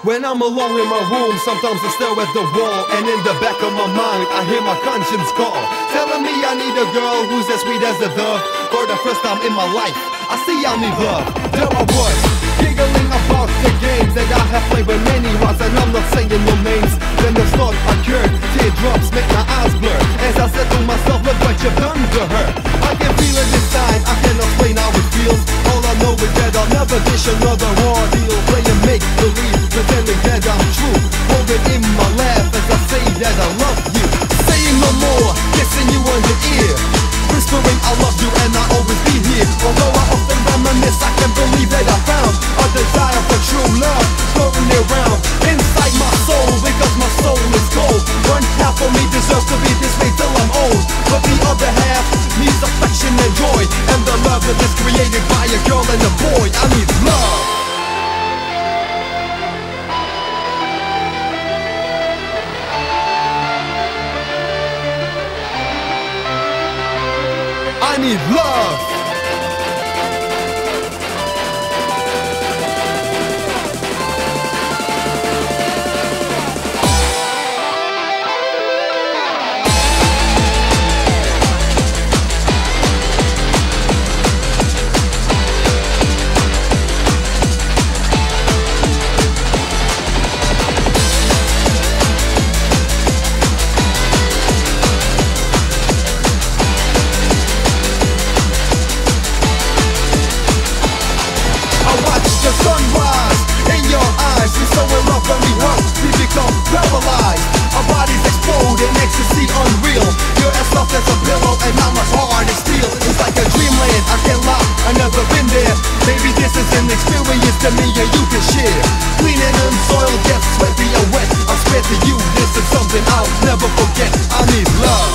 When I'm alone in my room, sometimes I stare at the wall, and in the back of my mind I hear my conscience call, telling me I need a girl who's as sweet as a dove. For the first time in my life, I see I need love. There I was, giggling about the games that I have played with many rods, and I'm not saying no names. Then the thought occurred, teardrops make my eyes blur, as I said to myself, look what you've done to her. I can feel it this time, I cannot explain how it feels. All I know is that I'll never dish another raw deal, playing make-believe, pretending that I'm true, holding in my laugh as I say that I love you. Saying no more, kissing you on the ear, whispering I love you and I'll always be here. Although I often reminisce, I can't believe that I found a desire for true love floating around inside my soul, because my soul is cold. One half of me deserves to be this way till I'm old, but the other half needs affection and joy, and the love that is created by a girl and a boy. I need love. I need love. Sunrise in your eyes, we're so in love when we hug, we become paralyzed. Our bodies explode in ecstasy unreal. You're as soft as a pillow and I'm as hard as steel. It's like a dreamland, I can't lie, I've never been there. Maybe this is an experience that me and you can share. Clean and unsoiled, get sweaty and wet, I swear to you, this is something I'll never forget. I need love.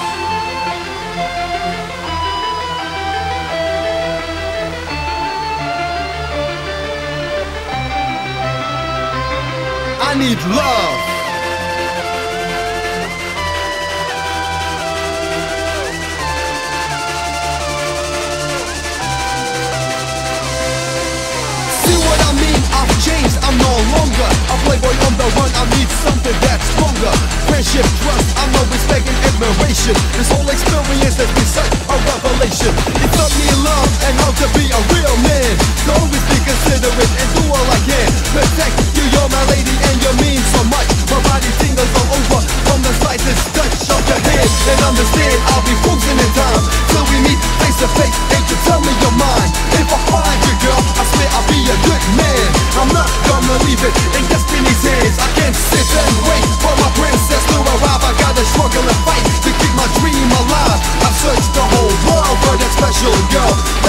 I need love. See what I mean? I've changed, I'm no longer a playboy on the run. I need something that's stronger. Friendship, trust, I know respect and admiration. This whole experience has been such a revelation. It taught me love and how to be a real man. So always be considerate and do all I can. Protect you, you're my lady and you mean so much. My body tingles all over from the slightest touch of your hand. And understand I'll be frozen in time till we meet face to face. Ain't you tell me your mind? If I find you, girl, I swear I'll be a good man. I'm not gonna leave it in destiny's hands. I can't sit and wait for my princess to arrive. I gotta struggle and fight to keep my dream alive. I've searched the whole world for that special girl.